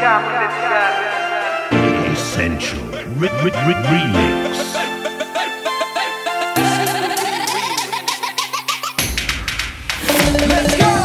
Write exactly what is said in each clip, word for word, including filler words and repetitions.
Essential Re Re Re Remix. Let's go!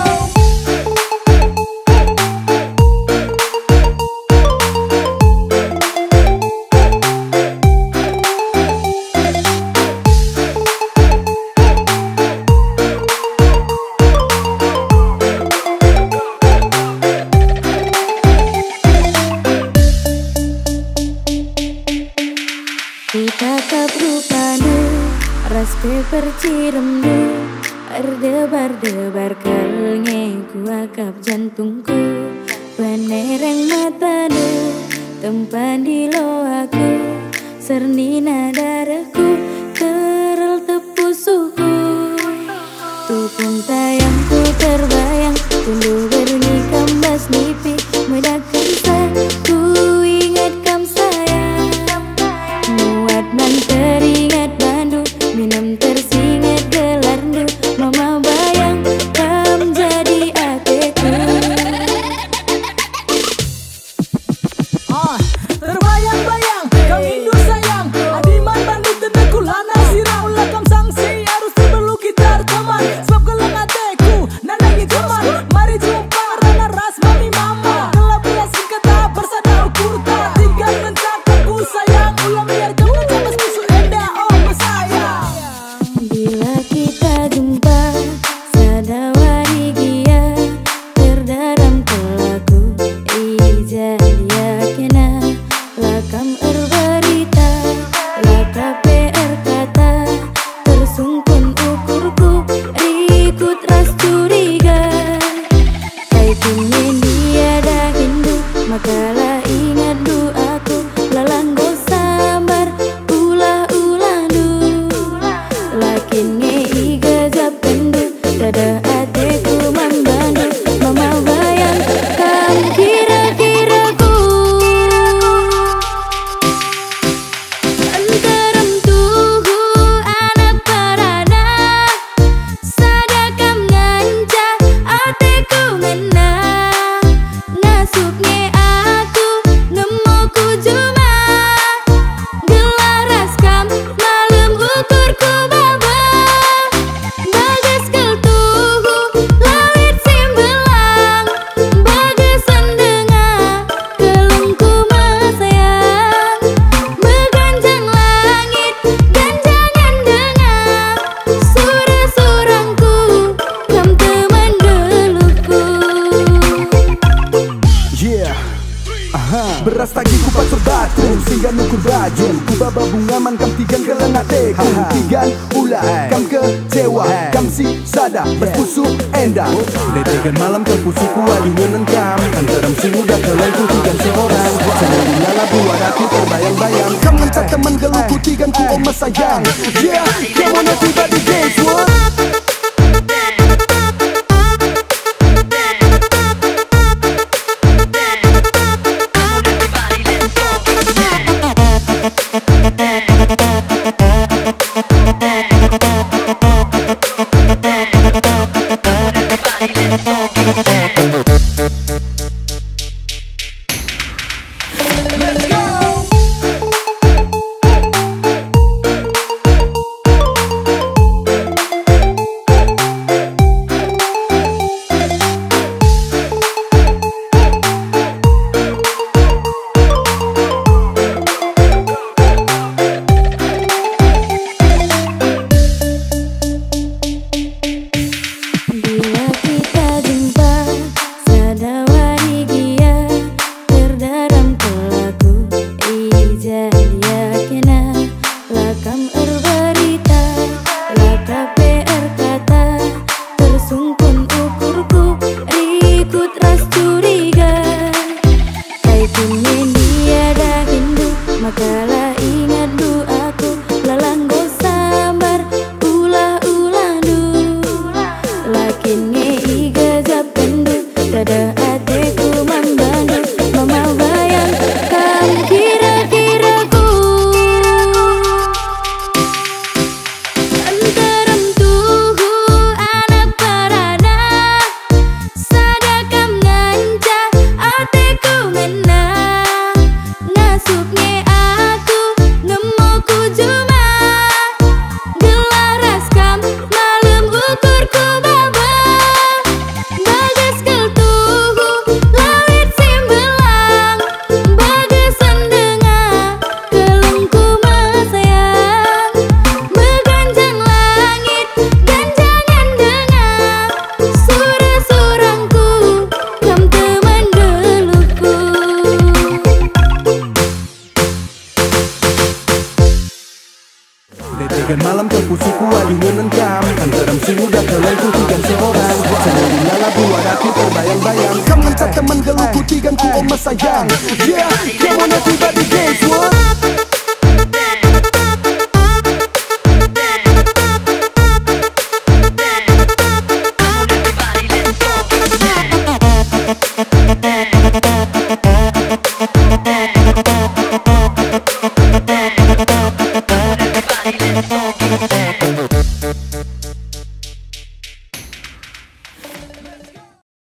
Tatap rupanu, ras paper ciremdu, berdebar-debar kelnge kuakap jantungku, penerang matanu, tempan di lo aku, sernina darahku, terel tepusuku, tupung tayangku terbayang, tundu berni kambas nipi, medakkan ku ingat kam sayang. Nan teringat bandu, minum tersingat gelardu, mama bayang kam jadi ateku. Ah, terbayang-bayang, kam indu sayang, adiman bandu teteku lana sirah ulah kam sangsi, harus perlu kita teman, sebab gelang ateku, nanangi teman, mari jumpa rana ras mami mama, gelap belas kata bersadar kurta, tiga mencatatku sayang, ulang biar kamu mencatat musuh enda, oh sayang. Bila kita jumpa, sadawari gia, terdaram pelaku, ija dia kena, lakam erbarita, lakape erkata, tersungkun ukurku, ikut ras curiga, kaitin dia dah hindu, makalah ingat doaku, lalang go sambar, ulah-ulah du, lakin nge iga japendu, tada ateku membandu, mama bayang kam kira-kiraku, antaram tuhu anak parana, sadakam nganca ateku ngena, nasuknya aku ngemoku cuma, gelaras kam malam ukurku baba, bagas keltuhu lawit simbelang, bagas sendengah kelengku masayang, beganjang langit ganjangan dengar, surah-surangku kam teman geluku. Yeah, aha. Beras tagi ku patur batu, sehingga nukur baju, ku baba bunga man kam tigan gelang ateku, tigan ulah kam kecewa, kam si sada berpusu enda, letegan malam ke pusuku adi nenen kam, antaram si muda kelengku tigan seorang, senang lala buat aku terbayang-bayang, kam ngencat teman geluku tigan ku oma sayang. Yeah, come on everybody dance what? Let's go! Bila kita jumpa, sadawari gia, terdaram pelaku, ija dia kena, lakam erbarita, lakape erkata, tersungkun ukurku, ikut ras curiga, kaitin dia dah hindu, makalah ingat doaku, lalang go sambar, ulah-ulah du, lakin nge iga japendu, tada ateku membandu, mama bayang kam kira-kiraku, antaram tuhu anak parana, sadakam nganca ateku ngena. Dan malam terpusiku adu menentang antara si muda kelengku tiga seorang. Sendiri lala buat aku terbayang-bayang. Kamu ngecat teman geluku tiga ku oma sayang. Yeah, come on everybody dance what? Everybody let's go.